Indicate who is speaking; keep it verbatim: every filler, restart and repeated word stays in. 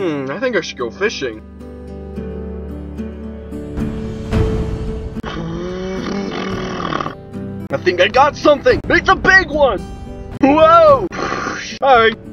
Speaker 1: Hmm, I think I should go fishing. I think I got something! It's a big one! Whoa! Alright.